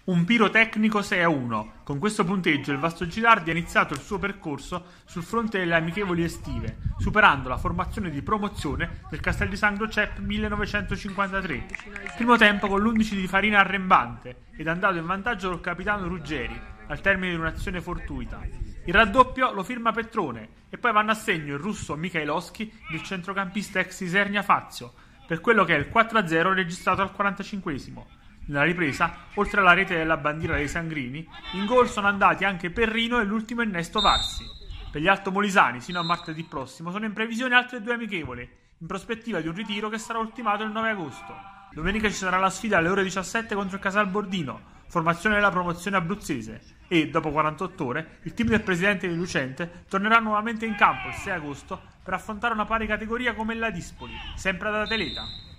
Un pirotecnico 6-1. Con questo punteggio il Vasto Girardi ha iniziato il suo percorso sul fronte delle amichevoli estive, superando la formazione di promozione del Castel di Sangro CEP 1953. Primo tempo con l'11 di Farina arrembante ed andato in vantaggio col capitano Ruggeri, al termine di un'azione fortuita. Il raddoppio lo firma Petrone e poi vanno a segno il russo Mikhailovski ed il centrocampista ex Isernia Fazio, per quello che è il 4-0 registrato al 45esimo. Nella ripresa, oltre alla rete della bandiera dei Sangrini, in gol sono andati anche Perrino e l'ultimo innesto Varsi. Per gli altomolisani, sino a martedì prossimo, sono in previsione altre due amichevoli, in prospettiva di un ritiro che sarà ultimato il 9 agosto. Domenica ci sarà la sfida alle ore 17 contro il Casalbordino, formazione della promozione abruzzese, e, dopo 48 ore, il team del presidente di Lucente tornerà nuovamente in campo il 6 agosto per affrontare una pari categoria come la Dispoli, sempre ad Ateleta.